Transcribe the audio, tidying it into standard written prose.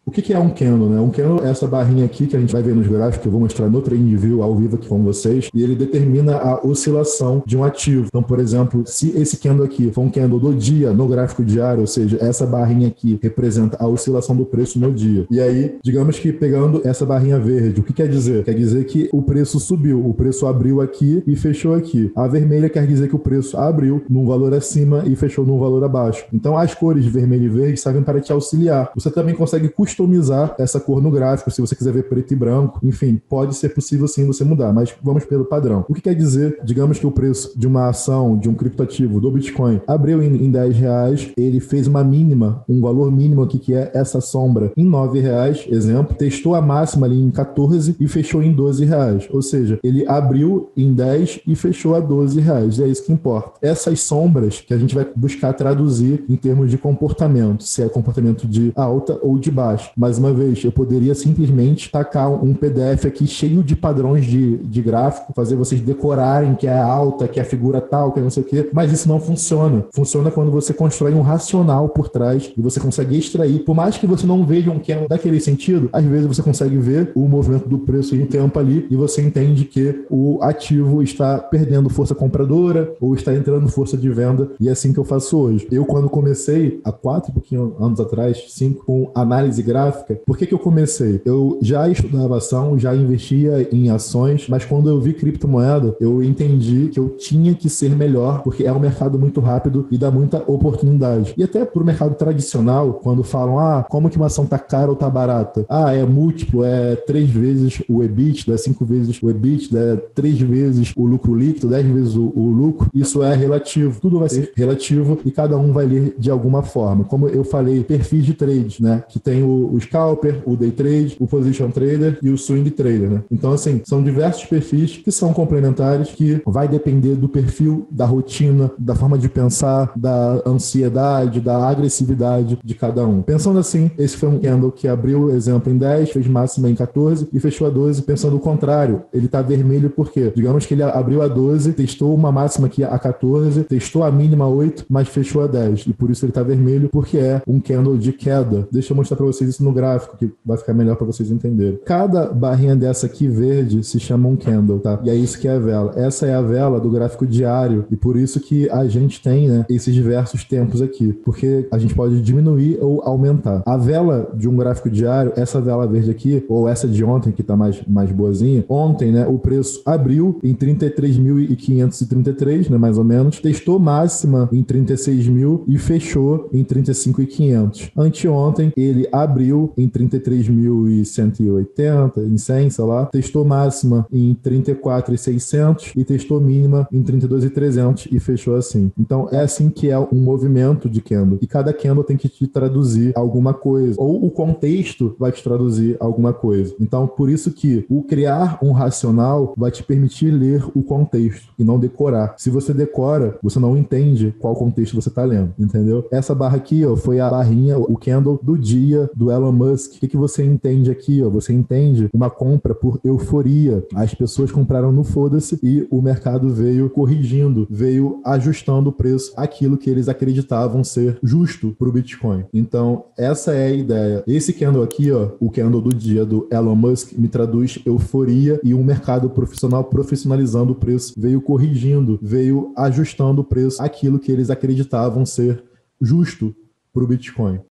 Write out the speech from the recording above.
O que é um candle, né? Um candle é essa barrinha aqui que a gente vai ver nos gráficos, que eu vou mostrar no TradingView ao vivo aqui com vocês, e ele determina a oscilação de um ativo. Então, por exemplo, se esse candle aqui for um candle do dia no gráfico diário, ou seja, essa barrinha aqui representa a oscilação do preço no dia. E aí, digamos que pegando essa barrinha verde, o que quer dizer? Quer dizer que o preço subiu, o preço abriu aqui e fechou aqui. A vermelha quer dizer que o preço abriu num valor acima e fechou num valor abaixo. Então, as cores vermelho e verde servem para te auxiliar. Você também consegue customizar essa cor no gráfico, se você quiser ver preto e branco. Enfim, pode ser possível sim você mudar, mas vamos pelo padrão. O que quer dizer? Digamos que o preço de uma ação, de um criptoativo, do Bitcoin, abriu em R$10, ele fez uma mínima, um valor mínimo aqui que é essa sombra, em R$9, exemplo, testou a máxima ali em 14 e fechou em R$12. Ou seja, ele abriu em 10 e fechou a R$12. É isso que importa. Essas sombras que a gente vai buscar traduzir em termos de comportamento, se é comportamento de alta ou de baixa. Mais uma vez, eu poderia simplesmente tacar um PDF aqui cheio de padrões de gráfico, fazer vocês decorarem que é alta, que é a figura tal, que é não sei o quê, mas isso não funciona. Funciona quando você constrói um racional por trás e você consegue extrair. Por mais que você não veja um candle daquele sentido, às vezes você consegue ver o movimento do preço em tempo ali e você entende que o ativo está perdendo força compradora ou está entrando força de venda, e é assim que eu faço hoje. Eu, quando comecei, há 4 anos atrás, 5, com análise gráfica, por que eu comecei? Eu já estudava ação, já investia em ações, mas quando eu vi criptomoeda, eu entendi que eu tinha que ser melhor, porque é um mercado muito rápido e dá muita oportunidade. E até para o mercado tradicional, quando falam, como que uma ação tá cara ou tá barata? É múltiplo, é 3 vezes o EBITDA, é 5 vezes o EBITDA, é 3 vezes o lucro líquido, 10 vezes o lucro. Isso é relativo. Tudo vai ser relativo e cada um vai ler de alguma forma. Como eu falei, perfis de trade, né? Que tem o scalper, o day trade, o position trader e o swing trader, né? Então, assim, são diversos perfis que são complementares, que vai depender do perfil, da rotina, da forma de pensar, da ansiedade, da agressividade de cada um. Pensando assim, esse foi um candle que abriu, exemplo, em 10, fez máxima em 14 e fechou a 12. Pensando o contrário, ele tá vermelho por quê? Digamos que ele abriu a 12, testou uma máxima aqui a 14, testou a mínima a 8, mas fechou a 10. E por isso ele tá vermelho, porque é um candle de queda. Deixa eu mostrar para vocês isso no gráfico, que vai ficar melhor para vocês entenderem. Cada barrinha dessa aqui verde se chama um candle, tá? E é isso que é a vela. Essa é a vela do gráfico diário, e por isso que a gente tem, né, esses diversos tempos aqui, porque a gente pode diminuir ou aumentar. A vela de um gráfico diário, essa vela verde aqui, ou essa de ontem, que tá mais boazinha, ontem, né, o preço abriu em 33.533, né, mais ou menos, testou máxima em 36.000 e fechou em 35.500. Anteontem, ele abriu em 33.180, em 100, sei lá, testou máxima em 34.600 e testou mínima em 32.300 e fechou assim. Então, é assim que é um movimento de candle. E cada candle tem que te traduzir alguma coisa, ou o contexto vai te traduzir alguma coisa. Então, por isso que o criar um racional vai te permitir ler o contexto e não decorar. Se você decora, você não entende qual contexto você está lendo, entendeu? Essa barra aqui, ó, foi a barrinha, o candle do dia do Elon Musk. O que você entende aqui, ó? Você entende uma compra por euforia. As pessoas compraram no foda-se e o mercado veio corrigindo, veio ajustando o preço àquilo que eles acreditavam ser justo para o Bitcoin. Então, essa é a ideia. Esse candle aqui, ó, o candle do dia do Elon Musk, me traduz euforia e um mercado profissional profissionalizando o preço, veio corrigindo, veio ajustando o preço àquilo que eles acreditavam ser justo para o Bitcoin.